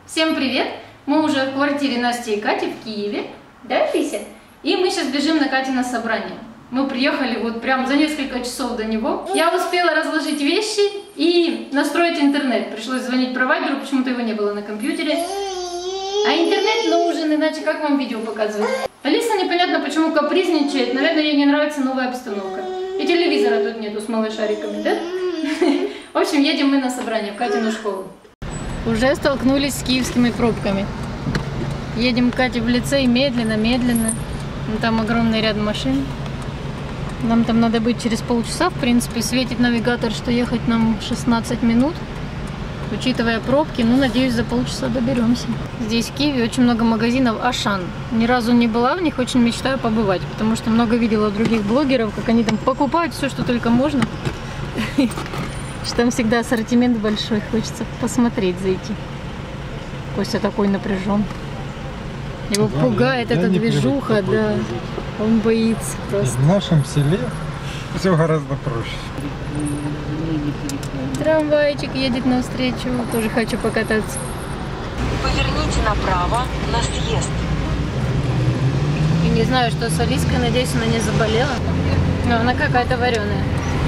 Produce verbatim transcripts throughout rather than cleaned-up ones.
Всем привет! Мы уже в квартире Насти и Кати в Киеве, да, Лися? И мы сейчас бежим на Катино собрание. Мы приехали вот прям за несколько часов до него. Я успела разложить вещи и настроить интернет. Пришлось звонить провайдеру, почему-то его не было на компьютере. А интернет нужен, иначе как вам видео показывать? Алиса непонятно почему капризничает, наверное, ей не нравится новая обстановка. И телевизора тут нету с малышариками, да? В общем, едем мы на собрание в Катину школу. Уже столкнулись с киевскими пробками. Едем к Кате в лицей медленно-медленно. Там огромный ряд машин. Нам там надо быть через полчаса. В принципе, светит навигатор, что ехать нам шестнадцать минут. Учитывая пробки, ну, надеюсь, за полчаса доберемся. Здесь в Киеве очень много магазинов Ашан. Ни разу не была в них, очень мечтаю побывать, потому что много видела других блогеров, как они там покупают все, что только можно. Что там всегда ассортимент большой, хочется посмотреть, зайти. Костя такой напряжен. Его да, пугает эта движуха, да. Он боится просто. В нашем селе все гораздо проще. Трамвайчик едет навстречу, тоже хочу покататься. Поверните направо на съезд. И не знаю, что с Алиской, надеюсь, она не заболела. Но она какая-то вареная.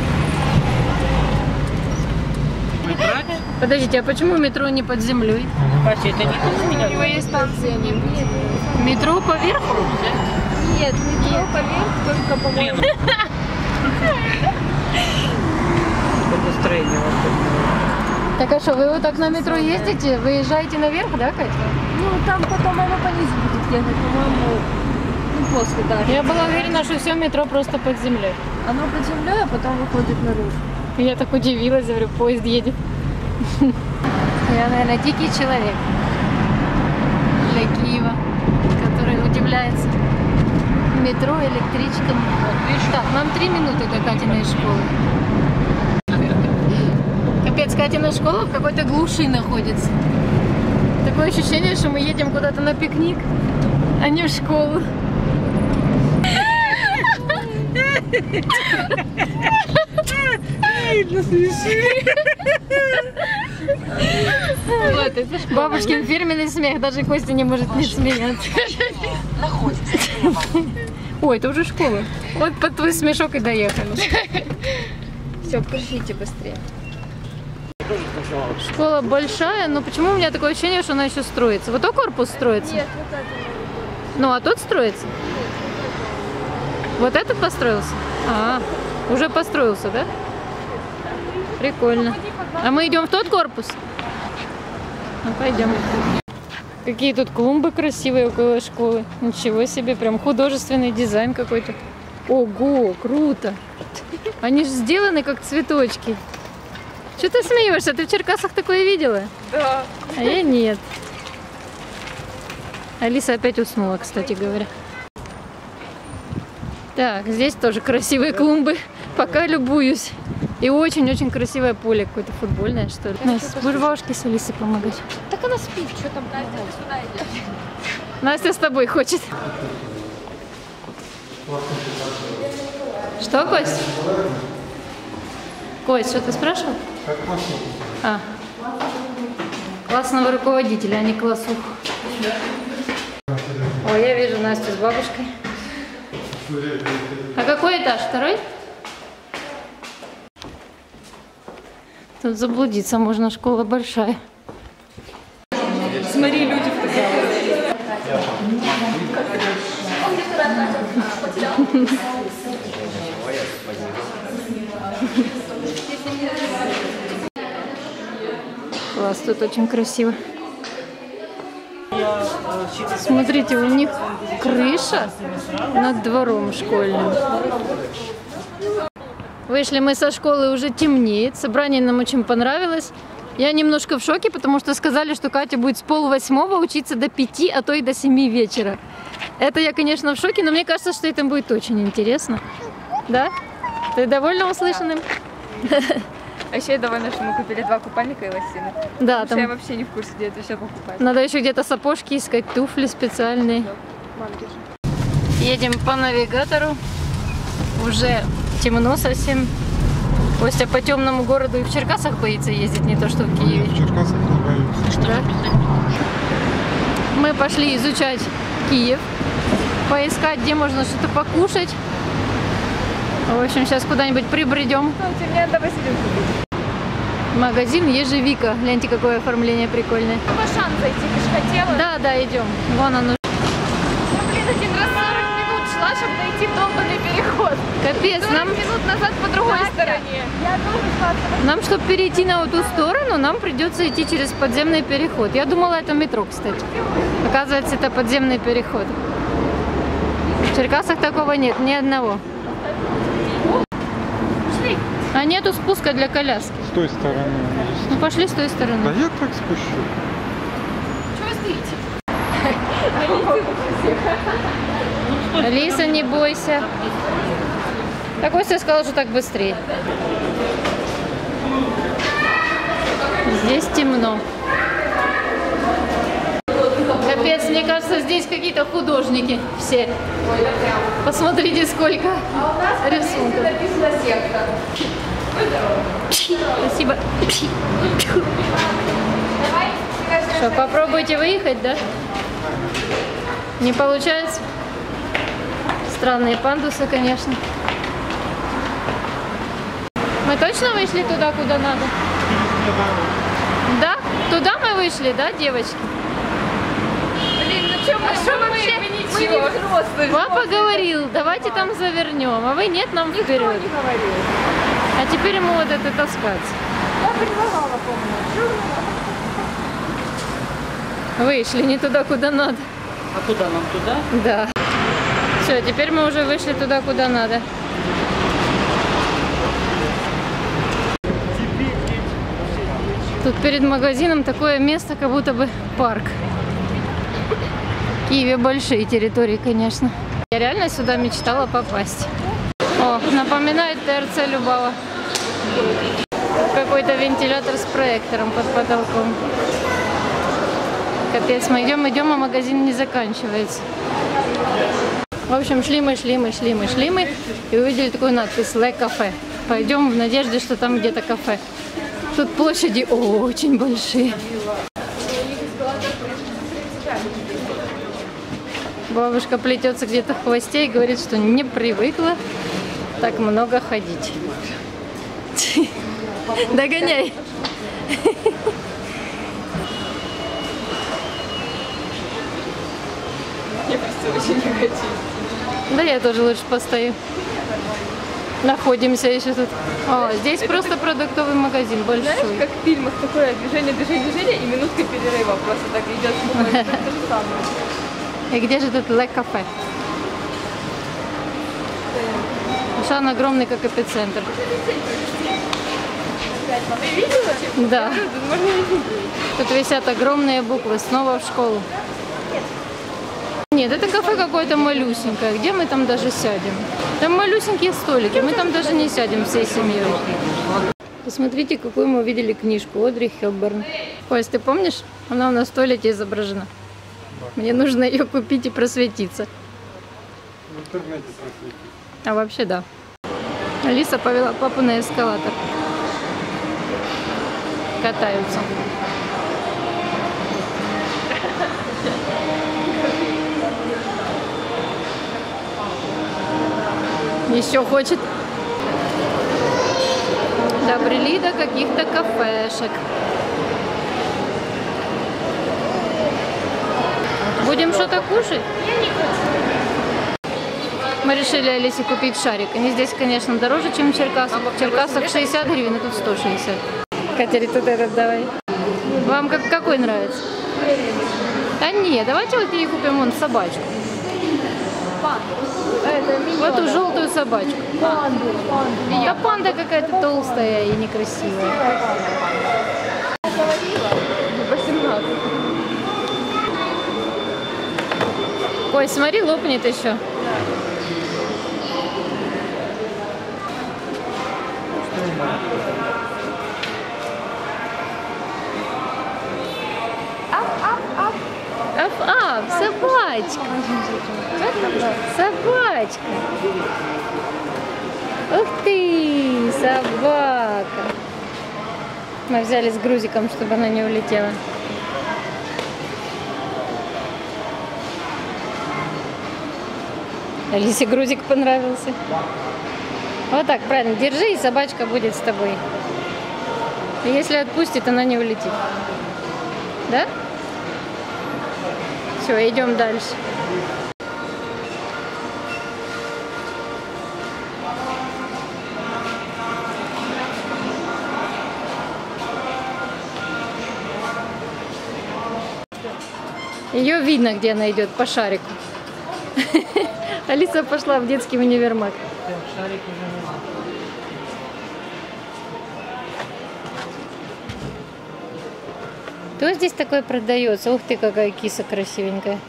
Подождите, а почему метро не под землей? Катя, это не тут меня? У него есть станция, не будет. Метро поверху? Нет, метро поверх, только по-моему. Настроение вот. Так а что, вы вот так на метро ездите? Выезжаете наверх, да, Катя? Ну, там потом оно по низу будет ехать, по-моему, ну, после даже. Я была уверена, что все метро просто под землей. Оно под землей, а потом выходит наружу. Я так удивилась, говорю, поезд едет. Я, наверное, дикий человек для Киева, который удивляется метро, электричкам. Так, нам три минуты до Катиной школы. Капец, Катина школа в какой-то глуши находится. Такое ощущение, что мы едем куда-то на пикник, а не в школу. Вот это бабушкин фирменный смех, даже Костя не может не смеяться. Находится слева. Ой, это уже школа. Вот под твой смешок и доехали. Все, пришлите быстрее. Школа большая, но почему у меня такое ощущение, что она еще строится? Вот то корпус строится? Нет, вот это. Ну, а тот строится? Вот этот построился? А, уже построился, да? Прикольно. А мы идем в тот корпус? Ну, пойдем. Какие тут клумбы красивые около школы. Ничего себе, прям художественный дизайн какой-то. Ого, круто. Они же сделаны как цветочки. Что ты смеешься? Ты в Черкасах такое видела? Да. А я нет. Алиса опять уснула, кстати говоря. Так, здесь тоже красивые клумбы. Пока любуюсь. И очень-очень красивое поле, какое-то футбольное, что ли. Настя, будешь бабушке с Алисой помогать? Так она спит, что там помогать? Настя с тобой хочет. Что, Кость? Кость, что ты спрашивал? А. Классного руководителя, а не классуху. Ой, я вижу Настю с бабушкой. А какой этаж? Второй? Тут заблудиться можно, школа большая. Смотри, люди фотографируют. Класс, тут очень красиво. Смотрите, у них крыша над двором школьным. Вышли мы со школы, уже темнеет. Собрание нам очень понравилось. Я немножко в шоке, потому что сказали, что Катя будет с полвосьмого учиться до пяти, а то и до семи вечера. Это я, конечно, в шоке, но мне кажется, что это будет очень интересно. Да? Ты довольна услышанным? А еще я довольна, что мы купили два купальника и лосины. Да, там... я вообще не в курсе, где это все покупать. Надо еще где-то сапожки искать, туфли специальные. Едем по навигатору. Уже темно совсем. Костя по темному городу и в Черкасах боится ездить, не то что в Киеве. В Черкасах не боюсь. Да? Мы пошли изучать Киев, поискать, где можно что-то покушать. В общем, сейчас куда-нибудь прибредем. Магазин Ежевика. Гляньте, какое оформление прикольное. В Ашан зайти, ты же хотела? Да, да, идем. Вон оно. Я, блин, один раз сорок минут шла, чтобы найти долбанный переход. Капец, сорок нам, минут назад по другой стороне. Я тоже шла. нам, чтобы перейти на вот ту сторону, нам придется идти через подземный переход. Я думала, это метро, кстати. Оказывается, это подземный переход. В Черкасах такого нет, ни одного. А нету спуска для коляски. С той стороны есть. Ну пошли с той стороны. Да я так спущу. Чего вы стоите? Алиса, не бойся. Так Костя сказал, что так быстрее. Здесь темно. Капец, мне кажется, здесь какие-то художники все. Посмотрите, сколько рисунков. Спасибо. Что, попробуйте выехать, да? Не получается? Странные пандусы, конечно. Мы точно вышли туда, куда надо? Да? Туда мы вышли, да, девочки? Блин, ну что мы, что вообще? Мы ничего. Мы не взрослые. Папа говорил, давайте там завернем, а вы нет, нам вперед. Никто не говорил. А теперь ему вот это таскать. Я предлагала, помню. Вышли не туда, куда надо. А куда нам туда? Да. Все, теперь мы уже вышли туда, куда надо. Тут перед магазином такое место, как будто бы парк. В Киеве большие территории, конечно. Я реально сюда мечтала попасть. О, напоминает ТРЦ Любава. Какой-то вентилятор с проектором под потолком. Капец, мы идем, идем, а магазин не заканчивается. В общем, шли мы, шли мы, шли мы, шли мы и увидели такую надпись «Ле кафе». Пойдем в надежде, что там где-то кафе. Тут площади очень большие. Бабушка плетется где-то в хвосте и говорит, что не привыкла так много ходить. Догоняй. Я просто очень негатив. Да я тоже лучше постою. Находимся еще тут. О, здесь просто продуктовый магазин большой. Знаешь, как в фильмах такое движение, движение, движение и минутка перерыва просто так идет. Это то же самое. И где же тут Ле кафе? Ашан огромный, как эпицентр. Ты видела? Да. Можно не видеть. Тут висят огромные буквы «Снова в школу». Нет, это кафе какое-то малюсенькое. Где мы там даже сядем? Там малюсенькие столики. Мы там даже не сядем всей семьей. Посмотрите, какую мы увидели книжку. Одри Хепберн. Кость, ты помнишь? Она у нас в туалете изображена. Мне нужно ее купить и просветиться. В интернете просветить. А вообще да. Алиса повела папу на эскалатор. Катаются. Еще хочет. Добрели до каких-то кафешек. Будем что-то кушать? Мы решили Алисе купить шарик. Они здесь, конечно, дороже, чем в Черкасах. В Черкасах шестьдесят гривен, а тут сто шестьдесят. Катя, тут этот давай. Вам как, какой нравится? А нет, давайте вот ей купим вон собачку. Вот эту желтую собачку. Панду, панду. Да панда какая-то толстая и некрасивая. восемнадцать. Ой, смотри, лопнет еще. Аф-аф, собачка. Собачка. Ух ты, собака. Мы взяли с грузиком, чтобы она не улетела. Алисе грузик понравился. Вот так, правильно, держи, и собачка будет с тобой. И если отпустит, она не улетит. Да? Все, идем дальше. Ее видно, где она идет, по шарику. Алиса пошла в детский универмаг. Шарик уже нема. Кто здесь такой продается? Ух ты, какая киса красивенькая.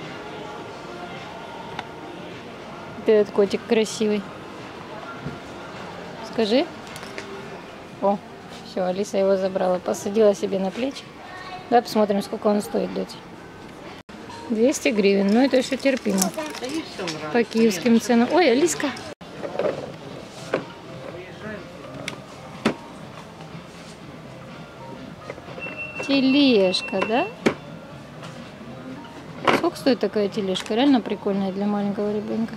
Вот этот котик красивый. Скажи. О, все, Алиса его забрала. Посадила себе на плечи. Давай посмотрим, сколько он стоит, дочь. двести гривен. Ну, это еще терпимо. По киевским ценам. Ой, Алиска. Тележка, да? Сколько стоит такая тележка? Реально прикольная для маленького ребенка.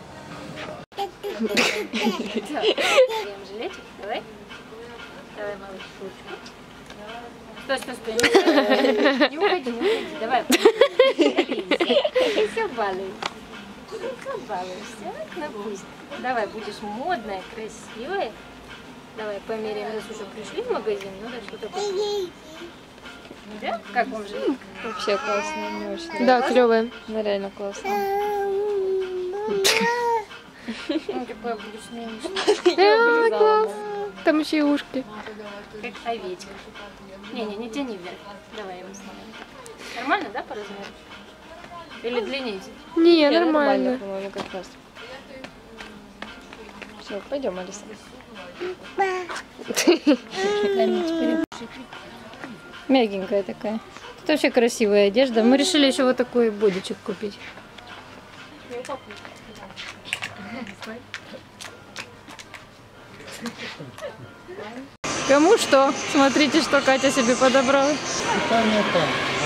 Давай. Давай, малыш, ручку. Стой, стой, стой. Не уходи, не уходи. Давай. Все балуешься. Все балуешься. Напусть. Давай, будешь модная, красивая. Давай померяем. Раз уже пришли в магазин, надо что-то купить. Да? Как вам жилетка? Вообще классно, мне очень нравится. Да, клевая. Да, реально классно. Ну, какая будешь смеяться. Да, класс. Там еще и ушки. Как овечка. Не-не, не тяни вверх. Давай я его сниму. Нормально, да, по размеру? Или длиннее? Не, Не, нормально. По-моему, как раз. Все, пойдем, Алиса. Мягенькая такая. Это вообще красивая одежда. Мы решили еще вот такой бодичек купить. Кому что? Смотрите, что Катя себе подобрала. Питание там.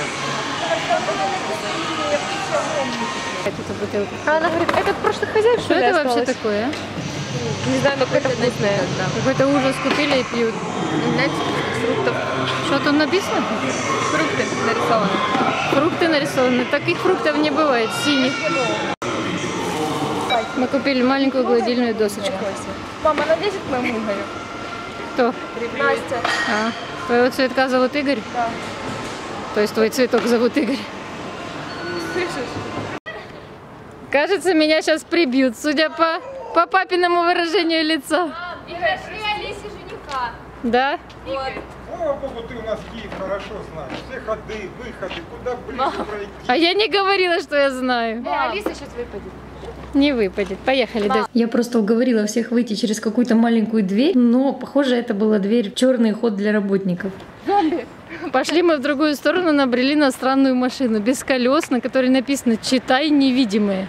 Эту бутылку. А она говорит, это прошлый хозяин, Что это вообще такое? Не знаю, но какое-то вкусное. Какой-то ужас, купили и пьют. Знаете, фруктов. Что тут написано? Фрукты нарисованы. Фрукты нарисованы. Таких фруктов не бывает, синих. Мы купили маленькую гладильную досочку. Мама, она лезет к моему Игорю? Кто? Настя. А, твоего цветка зовут Игорь? Да. То есть твой цветок зовут Игорь? Слышишь? Кажется, меня сейчас прибьют, судя по, по папиному выражению лица. Игорь, при Алисе жениха. Да? Вот. Слава Богу, ты у нас Киев хорошо знаешь. Все ходы, выходы, куда ближе пройти. А я не говорила, что я знаю. Да, Алиса сейчас выпадет. Не выпадет. Поехали. Да. Я просто уговорила всех выйти через какую-то маленькую дверь, но, похоже, это была дверь, черный ход для работников. Пошли мы в другую сторону, набрели на странную машину, без колес, на которой написано «Читай, невидимые».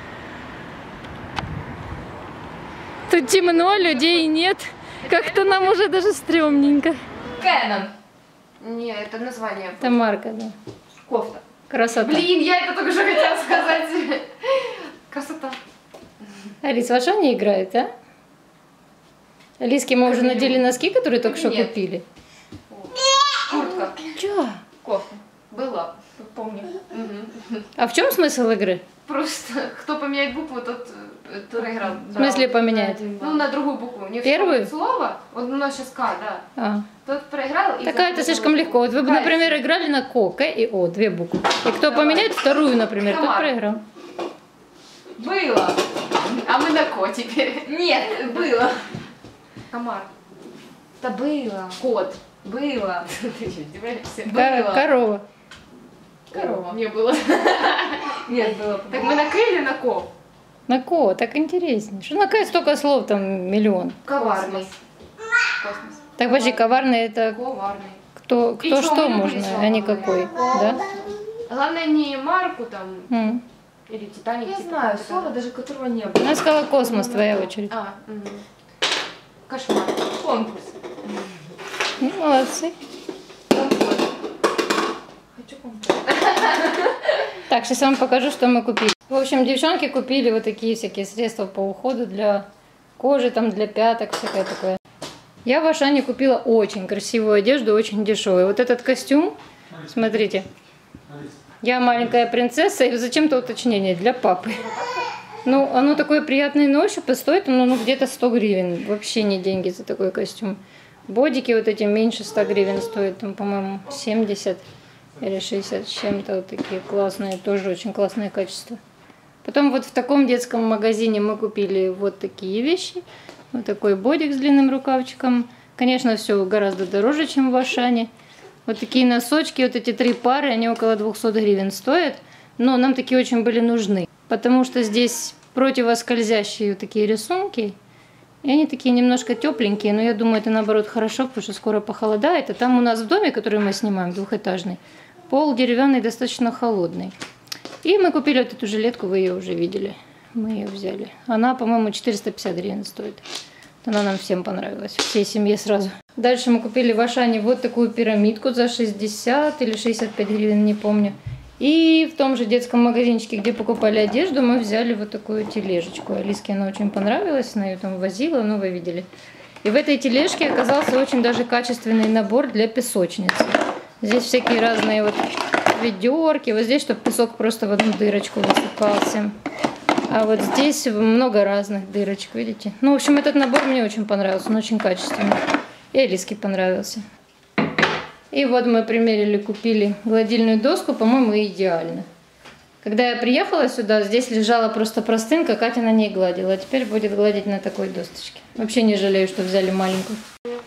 Тут темно, людей нет. Как-то нам уже даже стрёмненько. Кэнон. Не, это название. Это марка, да. Кофта. Красота. Блин, я это только что хотела сказать. Красота. Алис, во что они играют, а? Алиске мы уже надели носки, которые только что Нет. купили. Куртка. Чё? Кофта. Была. Помню. А в чем смысл игры? Просто кто поменяет букву, тот э, проиграл. В смысле поменяет? Ну, на другую букву. Не Первую? слово. Вот у нас сейчас К, да. А. Тот проиграл. И Такая это слишком легко. Вот вы бы, например, играли на Ко, К и О, две буквы. И кто поменяет вторую, например, тот Комар. проиграл. Было. А мы на Ко теперь. Нет, было. Комар. Да было. Кот. Было. Ко- Корова. Корова. Не было. Нет, было. Так мы на К или на Ко? На Ко, так интереснее. Что на К столько слов, там миллион. Коварный. Космос. Так, подожди, коварный это Коварный. кто, кто И чё, что мы можно, любим а не слова какой. говорить. Да? Главное не марку там М. или Титаник. Я типа знаю, какой-то. слова, даже которого не было. Она сказала космос, твоя очередь. А, угу. Кошмар. Конкурс. Ну, молодцы. Хочу конкурс. Так, сейчас я вам покажу, что мы купили. В общем, девчонки купили вот такие всякие средства по уходу для кожи, там для пяток, всякое такое. Я в Ашане купила очень красивую одежду, очень дешевую. Вот этот костюм, смотрите. Я маленькая принцесса, и зачем-то уточнение для папы. Ну, оно такое приятное на ощупь, и стоит оно ну, где-то сто гривен. Вообще не деньги за такой костюм. Бодики вот эти меньше ста гривен стоят, там, по-моему, семьдесят или шестьдесят с чем-то. Вот такие классные, тоже очень классное качество. Потом вот в таком детском магазине мы купили вот такие вещи. Вот такой бодик с длинным рукавчиком. Конечно, все гораздо дороже, чем в Ашане. Вот такие носочки, вот эти три пары, они около двухсот гривен стоят. Но нам такие очень были нужны. Потому что здесь противоскользящие вот такие рисунки. И они такие немножко тепленькие. Но я думаю, это наоборот хорошо, потому что скоро похолодает. А там у нас в доме, который мы снимаем, двухэтажный, пол деревянный, достаточно холодный. И мы купили вот эту жилетку, вы ее уже видели. Мы ее взяли. Она, по-моему, четыреста пятьдесят гривен стоит. Она нам всем понравилась, всей семье сразу. Дальше мы купили в Ашане вот такую пирамидку за шестьдесят или шестьдесят пять гривен, не помню. И в том же детском магазинчике, где покупали одежду, мы взяли вот такую тележечку. Алиске она очень понравилась, она ее там возила, ну вы видели. И в этой тележке оказался очень даже качественный набор для песочницы. Здесь всякие разные вот ведерки, вот здесь, чтобы песок просто в одну дырочку высыпался. А вот здесь много разных дырочек, видите? Ну, в общем, этот набор мне очень понравился, он очень качественный. И Алиске понравился. И вот мы примерили, купили гладильную доску, по-моему, идеально. Когда я приехала сюда, здесь лежала просто простынка, Катя на ней гладила. А теперь будет гладить на такой досточке. Вообще не жалею, что взяли маленькую.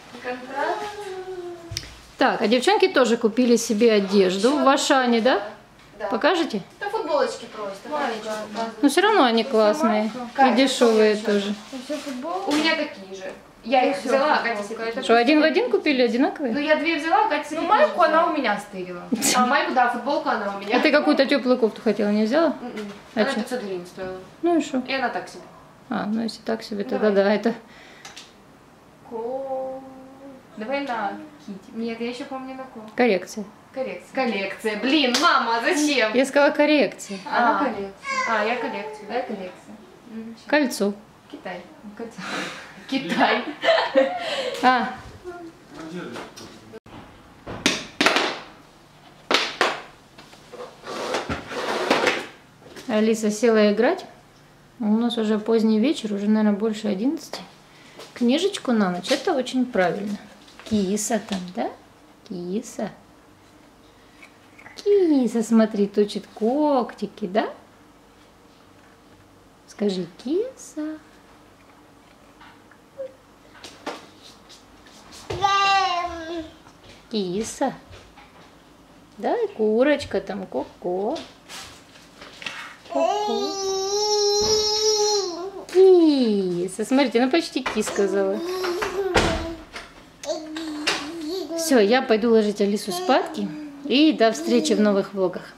Так, а девчонки тоже купили себе одежду в Ашане, да? Да. Покажете? Это футболочки просто. Но все равно они классные. И дешевые тоже. У меня такие же. Я их взяла, а Катя себе. Что, один в один купили, одинаковые? Ну, я две взяла, а Катя себе. Ну, майку она у меня стырила. А майку, да, футболку она у меня. А ты какую-то теплую кофту хотела, не взяла? Она пятьсот гривен стоила. Ну и что? И она так себе. А, ну если так себе, тогда да, это... Давай на Кити. Нет, я еще помню на ко. Коррекция. Коррекция. Коллекция. Блин, мама, зачем? Я сказала коррекция. А, коллекция. А, я коллекцию, да, коллекция. Кольцо. Китай. Кольцо. Китай. А. Алиса села играть. У нас уже поздний вечер, уже, наверное, больше одиннадцати. Книжечку на ночь, это очень правильно. Киса там, да? Киса. Киса, смотри, точит когтики, да? Скажи, киса. Киса. Да, и курочка там, ко-ко. Ко-ко. Киса. Смотрите, она почти ки сказала. Все, я пойду ложить Алису спадки. И до встречи в новых влогах.